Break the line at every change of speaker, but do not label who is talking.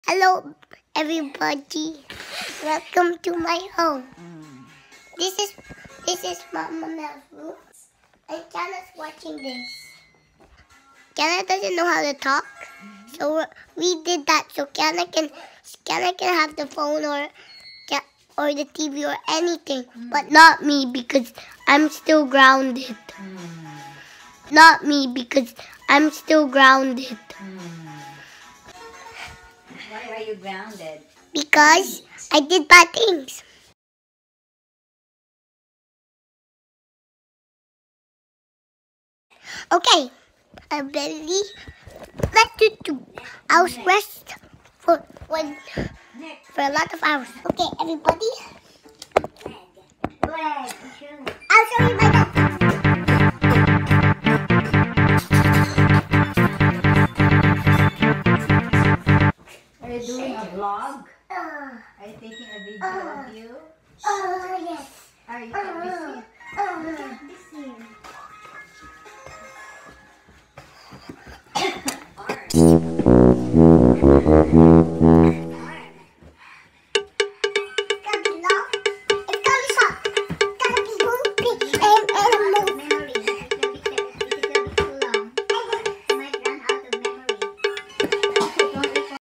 Hello, everybody. Welcome to my home. This is Mama Mel's room, and Kiana's watching this. Kiana doesn't know how to talk, so we did that so Kiana can have the phone or the TV or anything, but not me because I'm still grounded. Not me because I'm still grounded.
Why are you grounded?
Because I did bad things. Okay, I'm ready. Let's do. I'll rest for a lot of hours. Okay, everybody.
Leg.
I'll show you my dog.
Are you doing a vlog? Are you taking a video of you?
Yes.
Are you busy?
Busy.